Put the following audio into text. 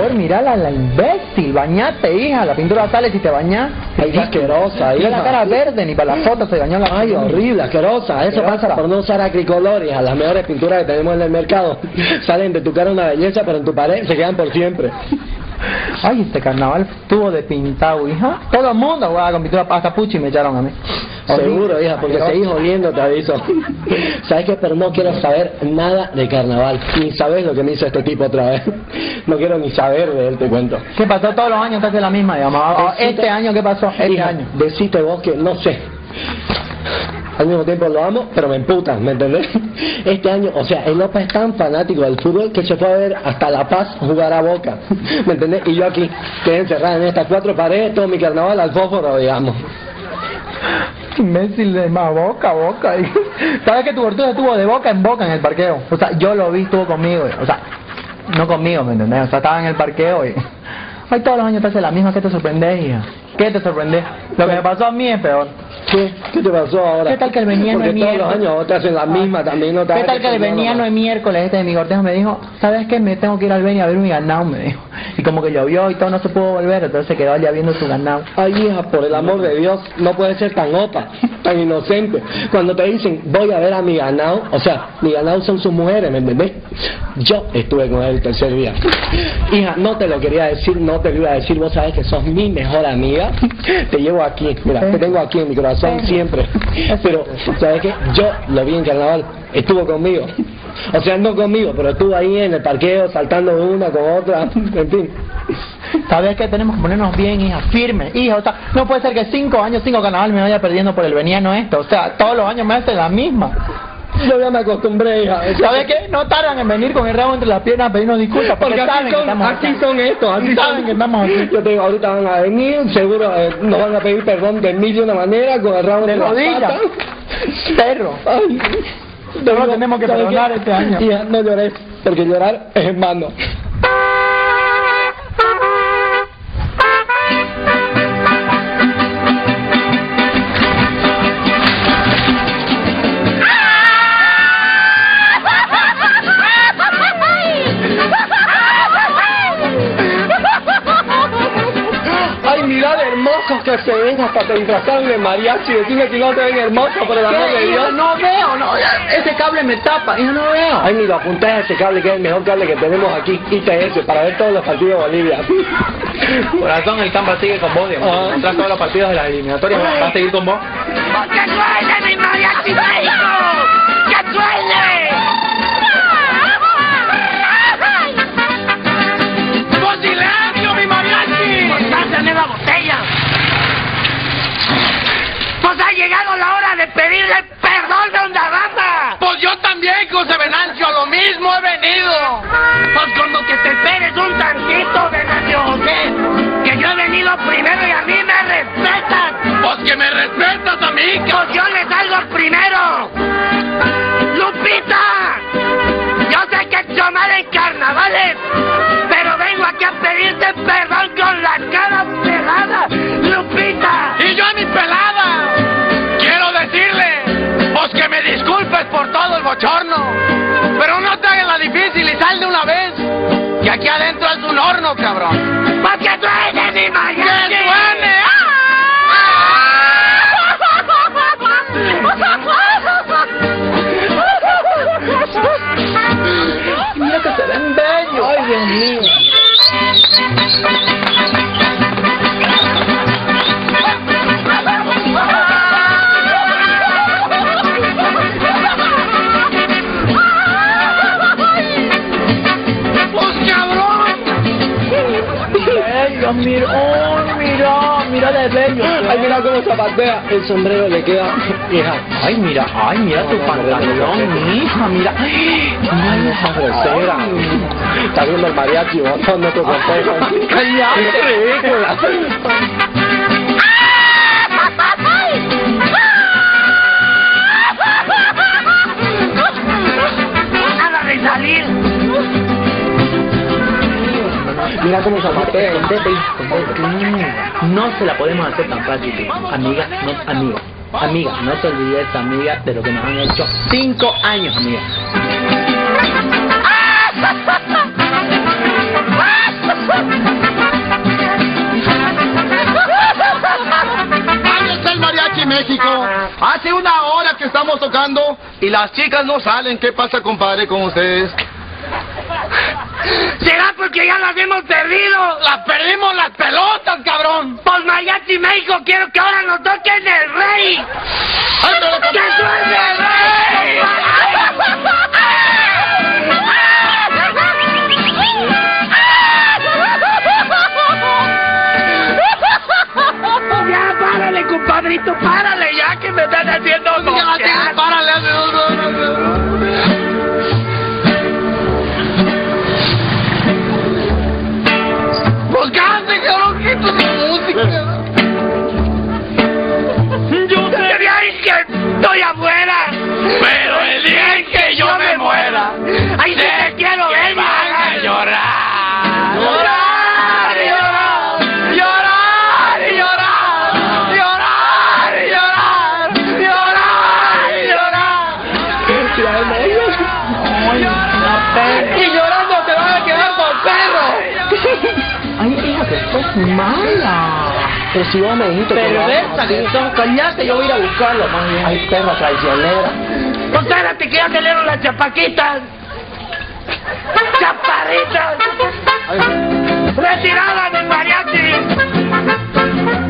Peor, mirala, la imbécil. Bañate, hija. La pintura sale si te bañas. Ay, qué asquerosa, Mira hija. la cara verde, ni para la foto se bañó la... Ay, horrible, asquerosa. Eso pasa por no usar acricolores. A las mejores pinturas que tenemos en el mercado salen de tu cara una belleza, pero en tu pared se quedan por siempre. Ay, este carnaval estuvo de pintado, hija. Todo el mundo jugaba con pintura, hasta Puchi me echaron a mí. Seguro, hija, porque seguís jodiendo, te aviso. ¿Sabes qué? Pero no quiero saber nada de carnaval. Ni sabes lo que me hizo este tipo otra vez. No quiero ni saber de él, te cuento. ¿Qué pasó? Todos los años te hace la misma, digamos. Este año, ¿qué pasó? Este Hija, año. decite vos que no sé. Al mismo tiempo lo amo, pero me emputan, ¿me entendés? Este año, o sea, el Opa es tan fanático del fútbol que se fue a ver hasta La Paz jugar a Boca, ¿me entendés? Y yo aquí, quedé encerrada en estas 4 paredes, todo mi carnaval al fósforo, digamos. Imbécil de más, Boca. ¿Sabes que tu Bortuza estuvo de boca en el parqueo? O sea, yo lo vi, estuvo conmigo, o sea, no conmigo, ¿me entendés? O sea, estaba en el parqueo y... Ay, todos los años te hace la misma. ¿Qué te sorprende, hija? ¿Qué te sorprende? Lo que me pasó a mí es peor. ¿Qué? ¿Qué te pasó ahora? ¿Qué tal que el veniano Porque es todos miércoles? los años vos te hacen la misma también, no te ¿Qué hagas tal que el veniano es miércoles? Este de mi cortejo me dijo, ¿sabes qué? Me tengo que ir al Beni a ver mi ganado, me dijo. Y como que llovió y todo, no se pudo volver, entonces se quedó allá viendo su ganado. Ay, hija, por el amor de Dios, no puedes ser tan opa, tan inocente. Cuando te dicen, voy a ver a mi ganado, o sea, mi ganado son sus mujeres, ¿me entendés? Yo estuve con él el tercer día. Hija, no te lo quería decir, no te lo iba a decir, vos sabés que sos mi mejor amiga. Te llevo aquí, mira, te tengo aquí en mi corazón siempre. Pero, ¿sabes qué? Yo lo vi en carnaval, estuvo conmigo. O sea, no conmigo, pero estuvo ahí en el parqueo, saltando de una con otra, en fin. ¿Sabes qué? Tenemos que ponernos bien, hija, firme, hija, o sea, no puede ser que 5 años, 5 carnavales me vaya perdiendo por el veniano esto, o sea, todos los años me hace la misma. Yo ya me acostumbré, hija. ¿Sabes qué? No tardan en venir con el rabo entre las piernas a pedirnos disculpas, porque saben que estamos así son estos, así saben que estamos aquí. Yo te digo, ahorita van a venir, seguro nos van a pedir perdón de mil y una manera, con el rabo de entre las rodillas, patas. perro. Ay, Todos lo tenemos que perdonar este año. Hija, no llores, porque llorar es en vano. Mirad hermosos que se ven, hasta te disfrazaron de mariachi. Decime que no te ven hermosos, por el amor de Dios. No veo, no, ese cable me tapa, yo no veo. Ay, ni lo apunté a ese cable, que es el mejor cable que tenemos aquí, ITS, para ver todos los partidos de Bolivia. Corazón, el Campa sigue con vos, digamos. Tras todos los partidos de las eliminatorias, ¿va a seguir con vos? ¡Que suene mi mariachi México! ¡Que suene! ¡Pues silencio, mi mariachi! ¡Pues pásame la botella! ¡Pues ha llegado la hora de pedirle perdón de Onda Rata! ¡Pues yo también, José Venancio, a lo mismo he venido! ¡Pues como que te esperes un tantito, Venancio José! ¡Que yo he venido primero y a mí me respetas! ¡Pues que me respetas a mí! ¡Pues yo le salgo primero! ¡Lupita! Yo sé que he hecho mal en carnavales, pero vengo aquí a pedirte perdón con la cara pelada, Lupita. Y yo a mi pelada quiero decirle, pues que me disculpes por todo el bochorno, pero no te hagas la difícil y sal de una vez, que aquí adentro es un horno, cabrón. ¡Pues que suene mi mariachi! ¡Que suene! Mira que se ven bellos. Ay, Dios mío. ¡Pues cabrón! Bello, mira, oh, mira de bello. Ay, mira cómo zapatea. El sombrero le queda, hija. Ay, mira tu pantalón, hija, mira. Ay, esa grosera. Está viendo el mariachi, botón de tu cortejo. ¡Cállate! ¡Qué ridícula! ¡Nada de salir! Mira cómo zapatea. No se la podemos hacer tan fácil, amiga, no te olvides, amiga, de lo que nos han hecho 5 años, amiga. Ahí está el Mariachi México. Hace una hora que estamos tocando y las chicas no salen. ¿Qué pasa, compadre, con ustedes? ¿Será porque ya las hemos perdido? ¡Las perdimos las pelotas, cabrón! Pues Mariachi México, quiero que ahora nos toquen el rey. ¡Que suene el rey! Ya, párale, compadrito, párale ya que me están haciendo Ya, párale. Pues cante, cabrón, que esto es música. Yo quería ir que estoy afuera, pero el día en que yo me muera, ahí sí te quiero ver, van a llorar. llorar, llorar, llorar, llorar, llorar, llorar, llorar, llorar. Y llorando te vas a quedar con perro. Ay, hija, que estás mala. Pero si vos me dijiste que Perversa que estás, callate, yo voy a ir a buscarlo más bien. Ay, perra traicionera. Pues espérate que ya salieron las chapaquitas. Chaparritas. Retirada del mariachi.